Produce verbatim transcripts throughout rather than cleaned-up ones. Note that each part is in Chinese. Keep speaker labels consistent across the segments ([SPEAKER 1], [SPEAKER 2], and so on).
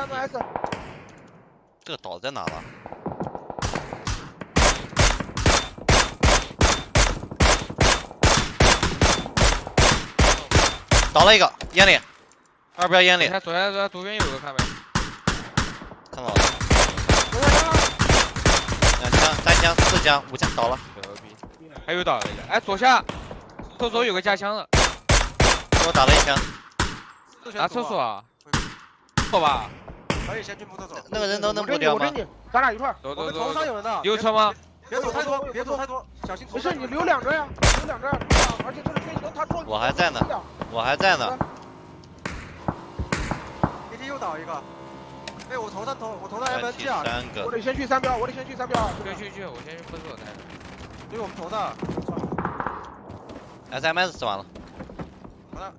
[SPEAKER 1] 三个 S。
[SPEAKER 2] 这个岛在哪了？倒了一个，眼里，二标眼里。
[SPEAKER 3] 他左下左左边有个看没？
[SPEAKER 2] 看到了。两枪、三枪、四枪、五枪倒了。
[SPEAKER 3] 牛逼！还有倒了一个，哎，左下，厕所有个加枪的。
[SPEAKER 2] 给我打了一枪。
[SPEAKER 3] 拿厕所啊？错吧？
[SPEAKER 4] 可以先去木厕所。
[SPEAKER 2] 那个人都能补掉吗？
[SPEAKER 1] 咱俩一块。
[SPEAKER 3] 走走走。
[SPEAKER 4] 头上有人的。
[SPEAKER 3] 有车吗？
[SPEAKER 4] 别走太多，别走太多，小心。
[SPEAKER 1] 没事，你留两个呀，留两个，而且这里飞行他撞。
[SPEAKER 2] 我还在呢，我还在呢。
[SPEAKER 4] D T 又倒一个。哎，我头上头，我头上 M N G 啊。
[SPEAKER 2] 三个。
[SPEAKER 1] 我得先去三标，我得先去三标。
[SPEAKER 3] 去去去，我先去分所待着。
[SPEAKER 4] 因为我们头上。
[SPEAKER 2] S M S 死完了。
[SPEAKER 4] 好的。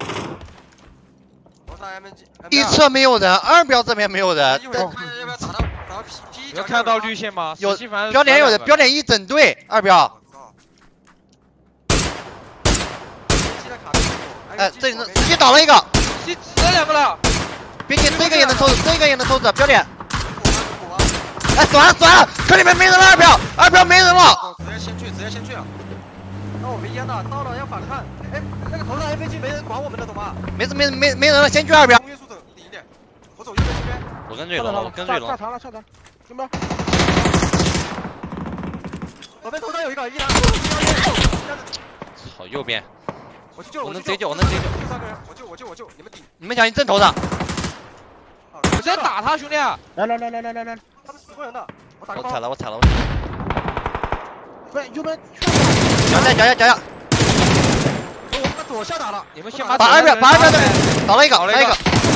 [SPEAKER 4] 头上 M N G。
[SPEAKER 2] 一侧没有人，二标这边没有人。
[SPEAKER 4] 一会儿看要不要打到打到 P P。
[SPEAKER 3] 有看到绿线吗？
[SPEAKER 2] 有。标点有人，标点一整队，二标。哎，这里直接倒了一个。
[SPEAKER 3] 直接两个了。
[SPEAKER 2] 边境这个也能抽，这个也能抽着，标点。哎，死完了死完了，这里面没人了，二标，二标没人了。
[SPEAKER 4] 直接先去，直接先去啊！那我们烟了，到了要反着看。哎，那个头上 F P G 没人管我们的，懂吗？
[SPEAKER 2] 没事没事没没人了，先去二标。
[SPEAKER 4] 约束走顶一点，我走右边这边。
[SPEAKER 2] 我跟瑞龙，我跟瑞龙。
[SPEAKER 1] 下长了下长，行吧。
[SPEAKER 4] 左边头上有一个，一拿。
[SPEAKER 2] 操，右边。
[SPEAKER 4] 我去救，
[SPEAKER 2] 我能直接救，我能直接救。
[SPEAKER 4] 就三个人，我救我救我救，你们顶。
[SPEAKER 2] 你们小心正头上。
[SPEAKER 3] 我直接打他，兄弟！
[SPEAKER 1] 来来来来来来来，
[SPEAKER 4] 他们死过人的，我打个
[SPEAKER 2] 我踩了，我踩了，我。
[SPEAKER 1] 不是右边。
[SPEAKER 2] 脚下脚下脚下。
[SPEAKER 4] 我把左下打了，
[SPEAKER 3] 你们先
[SPEAKER 2] 把二标把二标的倒了一个，倒了一个。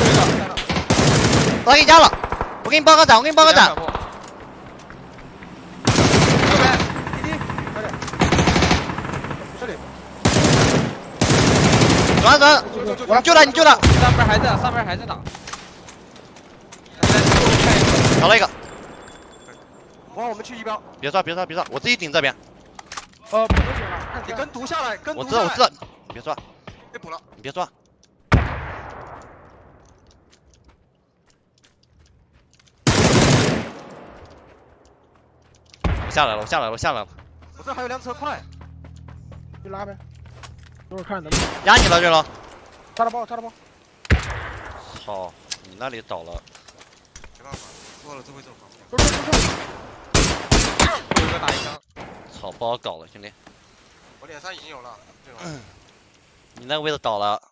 [SPEAKER 2] 我给你加了，我给你报个斩，我给你报个斩。
[SPEAKER 3] 右边，
[SPEAKER 4] 滴滴，快点，这里。
[SPEAKER 2] 转转，你救他，你救他。
[SPEAKER 3] 上边还在，上边还在打。
[SPEAKER 2] 倒了一个。
[SPEAKER 4] 往我们去一标。
[SPEAKER 2] 别刷别刷别刷，我自己顶这边。
[SPEAKER 1] 呃，不能顶了，
[SPEAKER 4] 你跟毒下来，跟毒
[SPEAKER 2] 我知道我知道，你别刷。
[SPEAKER 4] 被补了。
[SPEAKER 2] 你别刷。我下来了，我下来了，我下来了。
[SPEAKER 4] 我这还有辆车，快！
[SPEAKER 1] 就拉呗，等会儿看能不能。
[SPEAKER 2] 压你了，瑞龙。
[SPEAKER 1] 插了包，插了包。
[SPEAKER 2] 操，你那里倒了。
[SPEAKER 4] 没办法，过了这回走防
[SPEAKER 1] 不是不是。
[SPEAKER 3] 有一个打一枪。
[SPEAKER 2] 操，不好搞了，兄弟。
[SPEAKER 4] 我脸上已经有了，对吧？
[SPEAKER 2] 你那个位置倒了。